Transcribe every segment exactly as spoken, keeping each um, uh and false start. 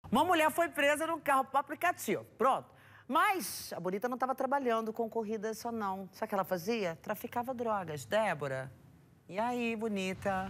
Uma mulher foi presa no carro por aplicativo. Pronto. Mas a bonita não estava trabalhando com corrida só não. Sabe o que ela fazia? Traficava drogas. Débora, e aí, bonita?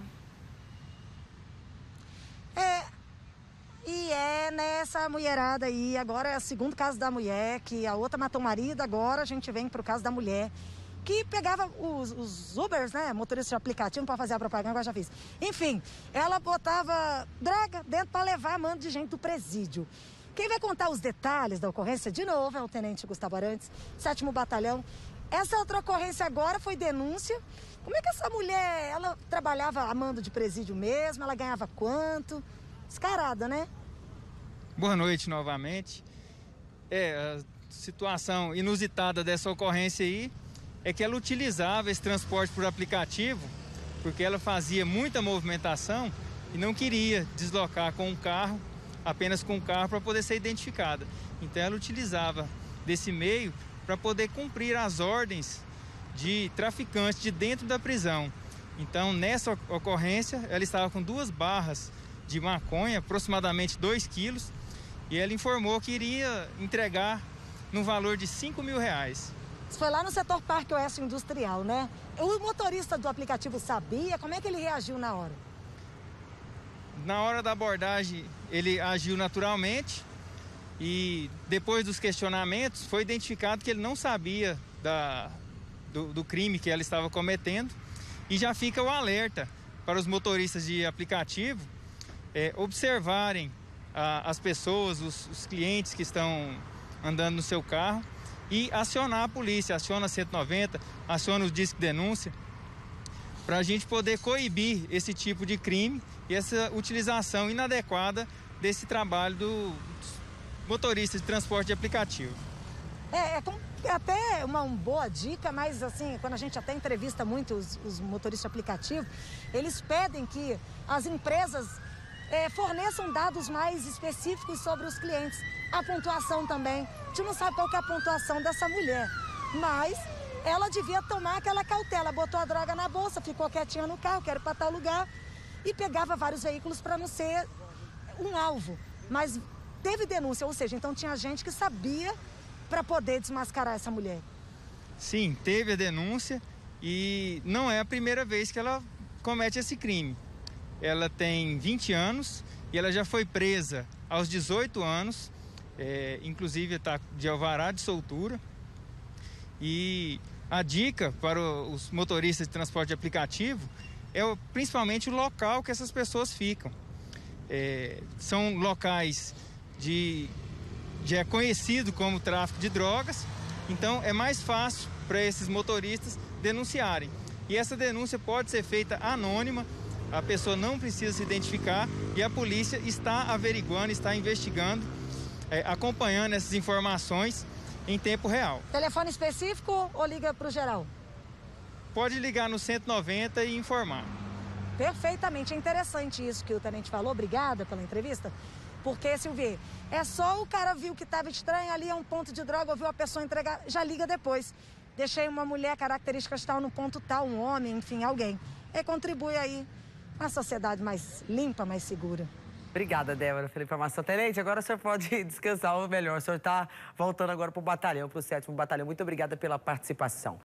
É, e é nessa mulherada aí. Agora é o segundo caso da mulher, que a outra matou o marido. Agora a gente vem pro caso da mulher, que pegava os, os Ubers, né, motoristas de aplicativo, para fazer a propaganda, agora já fiz. Enfim, ela botava droga dentro para levar a mando de gente do presídio. Quem vai contar os detalhes da ocorrência, de novo, é o Tenente Gustavo Arantes, sétimo Batalhão. Essa outra ocorrência agora foi denúncia. Como é que essa mulher, ela trabalhava a mando de presídio mesmo? Ela ganhava quanto? Descarada, né? Boa noite novamente. É, a situação inusitada dessa ocorrência aí é que ela utilizava esse transporte por aplicativo porque ela fazia muita movimentação e não queria deslocar com o carro, apenas com o carro, para poder ser identificada. Então ela utilizava desse meio para poder cumprir as ordens de traficantes de dentro da prisão. Então nessa ocorrência ela estava com duas barras de maconha, aproximadamente dois quilos, e ela informou que iria entregar no valor de cinco mil reais. Isso foi lá no setor Parque Oeste Industrial, né? O motorista do aplicativo sabia? Como é que ele reagiu na hora? Na hora da abordagem, ele agiu naturalmente e depois dos questionamentos foi identificado que ele não sabia da, do, do crime que ela estava cometendo, e já fica o alerta para os motoristas de aplicativo é, observarem a, as pessoas, os, os clientes que estão andando no seu carro, e acionar a polícia, aciona cento e noventa, aciona o Disque Denúncia, para a gente poder coibir esse tipo de crime e essa utilização inadequada desse trabalho do motorista de transporte de aplicativo. É, é, é até uma, uma boa dica, mas assim, quando a gente até entrevista muito os, os motoristas de aplicativo, eles pedem que as empresas é, forneçam dados mais específicos sobre os clientes. A pontuação também. A gente não sabe qual que é a pontuação dessa mulher, mas ela devia tomar aquela cautela. Botou a droga na bolsa, ficou quietinha no carro, quero ir para tal lugar, e pegava vários veículos para não ser um alvo. Mas teve denúncia, ou seja, então tinha gente que sabia para poder desmascarar essa mulher. Sim, teve a denúncia e não é a primeira vez que ela comete esse crime. Ela tem vinte anos e ela já foi presa aos dezoito anos. É, inclusive está de alvará de soltura, e a dica para os motoristas de transporte de aplicativo é o, principalmente o local que essas pessoas ficam. É, são locais de já é conhecido como tráfico de drogas, então é mais fácil para esses motoristas denunciarem, e essa denúncia pode ser feita anônima, a pessoa não precisa se identificar e a polícia está averiguando, está investigando, É, acompanhando essas informações em tempo real. Telefone específico ou liga para o geral? Pode ligar no cento e noventa e informar. Perfeitamente, é interessante isso que o tenente falou, obrigada pela entrevista, porque, Silvia, é só o cara viu que estava estranho, ali é um ponto de droga, ouviu a pessoa entregar, já liga depois. Deixei uma mulher, características tal, no ponto tal, um homem, enfim, alguém. E contribui aí a uma sociedade mais limpa, mais segura. Obrigada, Débora, pela informação. Tenente, agora o senhor pode descansar, ou melhor, o senhor está voltando agora para o batalhão, para o sétimo Batalhão. Muito obrigada pela participação.